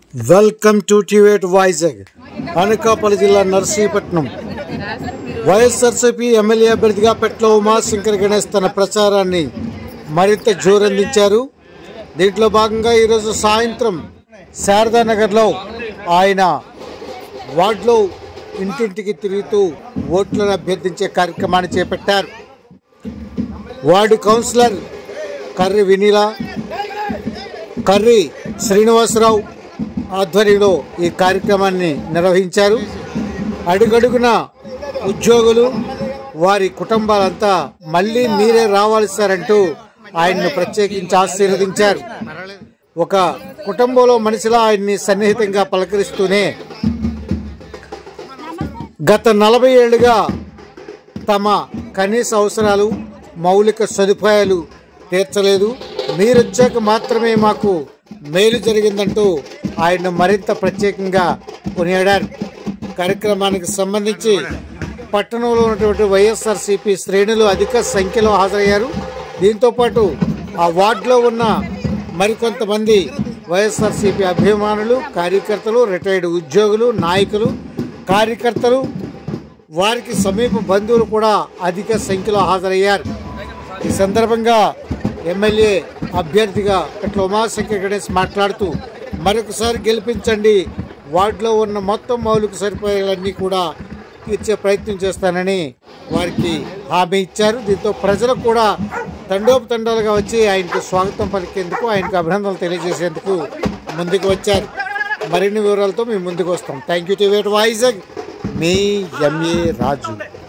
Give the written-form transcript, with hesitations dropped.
Welcome to టివేట్ వైజాగ్. అనకాపల్లి జిల్లా Narsipatnam YSRCP MLA అభ్యర్థిగా పెట్ల ఉమాశంకర్ గణేష్ తన ప్రచారాన్ని మరింత జోరందించారు. దీంట్లో భాగంగా ఈరోజు సాయంత్రం శారదానగర్లో ఆయన వార్డులో ఇంటింటికి తిరుగుతూ ఓట్లను అభ్యర్థించే కార్యక్రమాన్ని చేపట్టారు. వార్డు కౌన్సిలర్ కర్రి వినీల, కర్రి శ్రీనివాసరావు ఆధ్వర్యంలో ఈ కార్యక్రమాన్ని నిర్వహించారు. అడుగడుగున ఉద్యోగులు, వారి కుటుంబాలంతా మళ్ళీ మీరే రావాలి సార్ అంటూ ఆయన్ను ప్రత్యేకించి ఆశీర్వదించారు. ఒక కుటుంబంలో మనిషిలా ఆయన్ని సన్నిహితంగా పలకరిస్తూనే గత 40 ఏళ్లుగా తమ కనీస అవసరాలు, మౌలిక సదుపాయాలు తీర్చలేదు, మీరొచ్చాక మాత్రమే మాకు మేలు జరిగిందంటూ ఆయన్ను మరింత ప్రత్యేకంగా కొనియాడారు. కార్యక్రమానికి సంబంధించి పట్టణంలో ఉన్నటువంటి వైఎస్ఆర్సీపీ శ్రేణులు అధిక సంఖ్యలో హాజరయ్యారు. దీంతోపాటు ఆ వార్డులో ఉన్న మరికొంతమంది వైఎస్ఆర్సీపీ అభిమానులు, కార్యకర్తలు, రిటైర్డ్ ఉద్యోగులు, నాయకులు, కార్యకర్తలు, వారికి సమీప బంధువులు కూడా అధిక సంఖ్యలో హాజరయ్యారు. ఈ సందర్భంగా ఎమ్మెల్యే అభ్యర్థిగా పెట్ల ఉమాశంకర్ గణేష్ మాట్లాడుతూ మరొకసారి గెలిపించండి, వార్డులో ఉన్న మొత్తం మౌలిక సదుపాయాలన్నీ కూడా తీర్చే ప్రయత్నం చేస్తానని వారికి హామీ ఇచ్చారు. దీంతో ప్రజలు కూడా తండోపతండాలుగా వచ్చి ఆయనకు స్వాగతం పలికేందుకు, ఆయనకు అభినందనలు తెలియజేసేందుకు ముందుకు వచ్చారు. మరిన్ని వివరాలతో మేము ముందుకు వస్తాం. Thank you to Vizag. మీ ఎంఏ రాజు.